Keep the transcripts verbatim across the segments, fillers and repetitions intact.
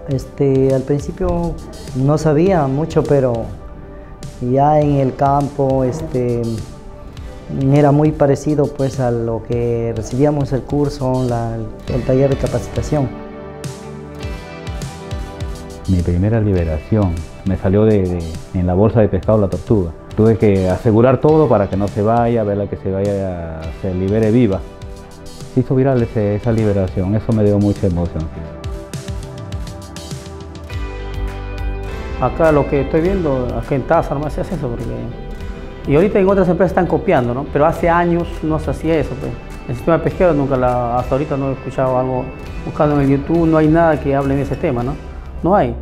Este, al principio no sabía mucho, pero ya en el campo este, era muy parecido pues, a lo que recibíamos el curso, la, el taller de capacitación. Mi primera liberación me salió de, de, en la bolsa de pescado la tortuga. Tuve que asegurar todo para que no se vaya, verla que se vaya, se libere viva. Se hizo viral ese, esa liberación, eso me dio mucha emoción. Acá lo que estoy viendo, acá en Taza nomás se hace eso, porque... Y ahorita en otras empresas están copiando, ¿no? Pero hace años no se hacía eso, pues. El sistema pesquero nunca, la, hasta ahorita no he escuchado algo, buscando en el YouTube, no hay nada que hable de ese tema, ¿no? No hay.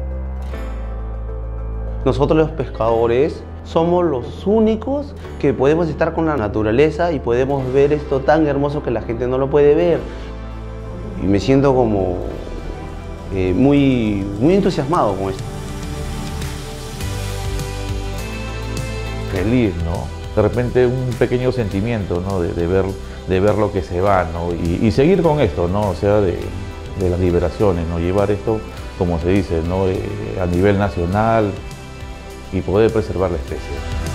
Nosotros los pescadores somos los únicos que podemos estar con la naturaleza y podemos ver esto tan hermoso que la gente no lo puede ver. Y me siento como eh, muy, muy entusiasmado con esto. Feliz, ¿no? De repente un pequeño sentimiento, ¿no? de, de, ver, de ver lo que se va, ¿no? y, y seguir con esto, ¿no? O sea, de, de las liberaciones, ¿no? Llevar esto, como se dice, ¿no? Eh, a nivel nacional y poder preservar la especie.